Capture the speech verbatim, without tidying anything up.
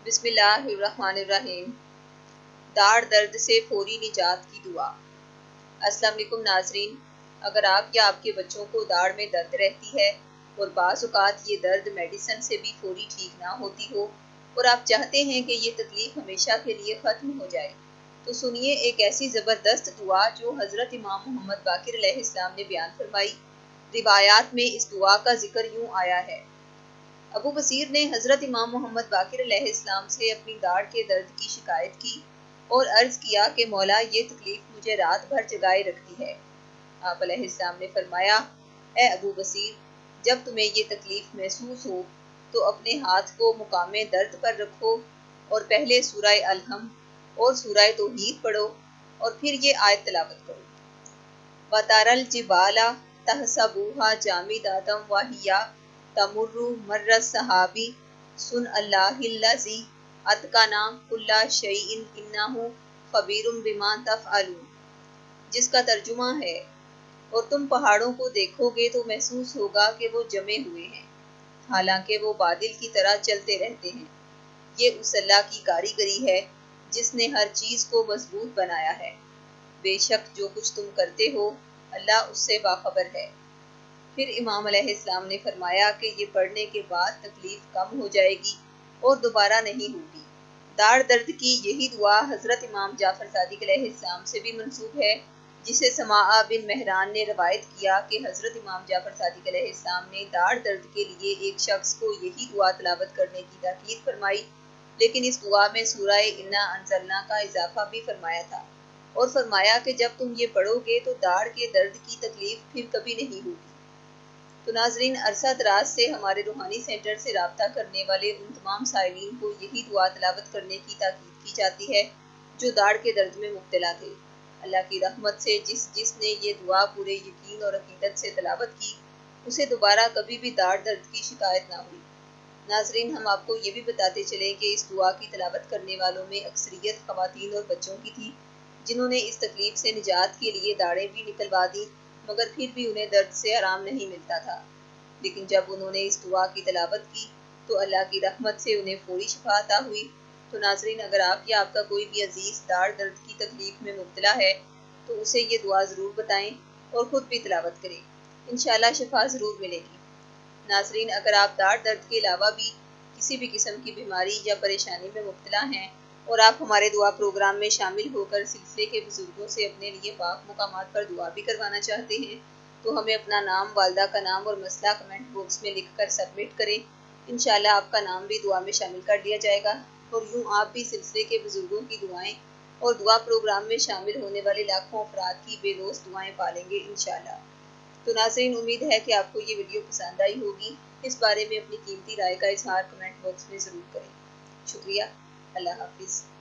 بسم اللہ الرحمن الرحیم۔ داڑھ درد سے فوری نجات کی دعا۔ السلام علیکم ناظرین، اگر آپ یا آپ کے بچوں کو داڑھ میں درد رہتی ہے اور بعض اوقات یہ درد میڈیسن سے بھی فوری ٹھیک نہ ہوتی ہو اور آپ چاہتے ہیں کہ یہ تکلیف ہمیشہ کے لیے ختم ہو جائے، تو سنیے ایک ایسی زبردست دعا جو حضرت امام محمد باقر علیہ السلام نے بیان فرمائی۔ روایات میں اس دعا کا ذکر یوں آیا ہے: ابو بصیر نے حضرت امام محمد باقر علیہ السلام سے اپنی داڑھ کے درد کی شکایت کی اور عرض کیا کہ مولا، یہ تکلیف مجھے رات بھر جگائے رکھتی ہے۔ آپ علیہ السلام نے فرمایا: اے ابو بصیر، جب تمہیں یہ تکلیف محسوس ہو تو اپنے ہاتھ کو مقام درد پر رکھو اور پہلے سورہ الحم اور سورہ توحید پڑھو اور پھر یہ آیت تلاوت کرو: وَتَرَى الْجِبَالَ تَحْسَبُوهَا جَامِدَةً وَهِيَ تَمُرُّ مَرَّ السَّحَابِ صُنْعَ اللَّهِ الَّذِي أَتْقَنَ كُلَّ شَيْءٍ إِنَّهُ خَبِيرٌ بِمَا تَفْعَلُونَ، جس کا ترجمہ ہے: اور تم پہاڑوں کو دیکھو گے تو محسوس ہوگا کہ وہ جمے ہوئے ہیں، حالانکہ وہ بادل کی طرح چلتے رہتے ہیں۔ یہ اس اللہ کی کاریگری ہے جس نے ہر چیز کو مضبوط بنایا ہے۔ بے شک جو کچھ تم کرتے ہو اللہ اس سے باخبر ہے۔ پھر امام علیہ السلام نے فرمایا کہ یہ پڑھنے کے بعد تکلیف کم ہو جائے گی اور دوبارہ نہیں ہوگی۔ داڑھ درد کی یہی دعا حضرت امام جعفر صادق علیہ السلام سے بھی منسوب ہے، جسے سماعہ بن مہران نے روایت کیا کہ حضرت امام جعفر صادق علیہ السلام نے داڑھ درد کے لیے ایک شخص کو یہی دعا تلاوت کرنے کی تاکید فرمائی، لیکن اس دعا میں سورہ انا انزلنا کا اضافہ بھی فرمایا تھا اور فرمایا کہ جب تم یہ پڑھو گے تو داڑھ کے درد کی تکلیف پھر کبھی نہیں ہوگی۔ تو ناظرین، عرصہ دراز سے ہمارے روحانی سینٹر سے رابطہ کرنے والے ان تمام سائلین کو یہی دعا تلاوت کرنے کی تاکید کی جاتی ہے جو داڑھ کے درد میں مبتلا تھے۔ اللہ کی رحمت سے جس جس نے یہ دعا پورے یقین اور عقیدت سے تلاوت کی، اسے دوبارہ کبھی بھی داڑھ درد کی شکایت نہ ہوئی۔ ناظرین، ہم آپ کو یہ بھی بتاتے چلیں کہ اس دعا کی تلاوت کرنے والوں میں اکثریت خواتین اور بچوں کی تھی، جنہوں نے اس تکلیف سے نجات کے لیے داڑھیں بھی نکلوا دیں، مگر پھر بھی انہیں درد سے آرام نہیں ملتا تھا۔ لیکن جب انہوں نے اس دعا کی تلاوت کی تو اللہ کی رحمت سے انہیں فوری شفا عطا ہوئی۔ تو ناظرین، اگر آپ یا آپ کا کوئی بھی عزیز داڑھ درد کی تکلیف میں مبتلا ہے تو اسے یہ دعا ضرور بتائیں اور خود بھی تلاوت کریں، انشاءاللہ شفا ضرور ملے گی۔ ناظرین، اگر آپ داڑھ درد کے علاوہ بھی کسی بھی قسم کی بیماری یا پریشانی میں مبتلا ہیں اور آپ ہمارے دعا پروگرام میں شامل ہو کر سلسلے کے بزرگوں سے اپنے لیے پاک مقامات پر دعا بھی کروانا چاہتے ہیں تو ہمیں اپنا نام، والدہ کا نام اور مسئلہ کمنٹ باکس میں لکھ کر سبمٹ کریں، انشاءاللہ آپ کا نام بھی دعا میں شامل کر دیا جائے گا اور یوں آپ بھی سلسلے کے بزرگوں کی دعائیں اور دعا پروگرام میں شامل ہونے والے لاکھوں افراد کی بے لوث دعائیں پالیں گے انشاءاللہ۔ تو ناظرین، امید ہے کہ آپ کو یہ ویڈیو پسند آئی ہوگی۔ اس بارے میں اپنی قیمتی رائے کا اظہار کمنٹ باکس میں ضرور کریں۔ شکریہ۔ اللہ حافظ۔